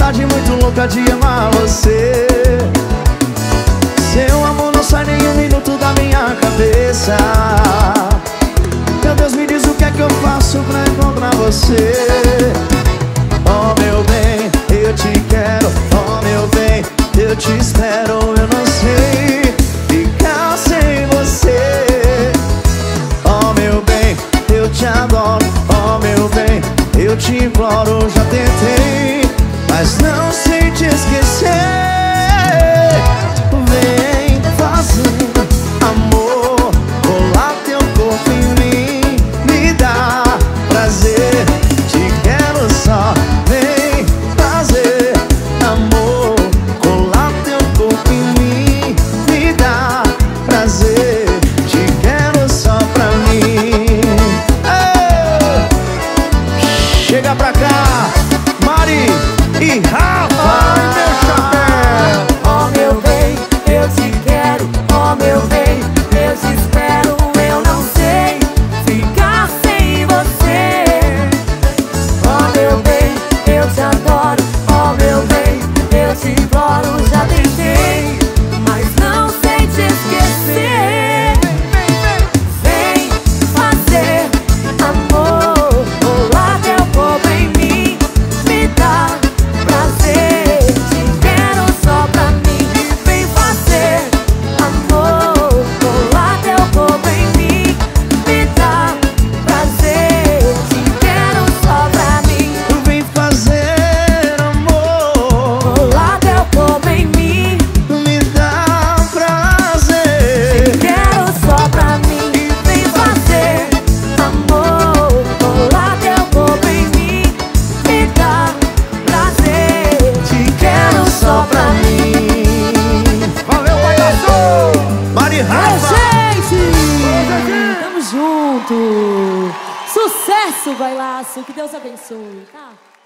vontade muito louca de amar você. Seu amor não sai nem um minuto da minha cabeça. Meu Deus, me diz o que é que eu faço pra encontrar você. Oh meu bem, eu te quero. Oh meu bem, eu te espero. Eu não sei ficar sem você. Oh meu bem, eu te adoro. Oh meu bem, eu te imploro. Já tentei, mas não sei te esquecer. Vem fazer amor, colar teu corpo em mim, me dá prazer. Te quero só. Vem fazer amor, colar teu corpo em mim, me dá prazer. Te quero só pra mim. Chega pra cá, Mari e Rafa. Oh meu bem, eu te quero. Oh meu bem, eu te espero. Eu não sei ficar sem você. Oh meu bem, eu te adoro. Oh meu bem, eu te imploro. Já tentei, mas não sei te esquecer. Vem fazer amor, colar teu corpo em mim, me dá prazer. Te quero só pra mim. Vem fazer amor, colar teu corpo em mim, me dá prazer. Te quero só pra mim. Vem fazer amor, Colar teu corpo em mim, me dá prazer. te quero só pra mim. Vem fazer amor, colar teu corpo em mim, me dá prazer. Te quero só pra mim. Valeu, palhaço! Mari e Rafa! Gente, tamo junto. Sucesso, bailaço. Que Deus abençoe, tá?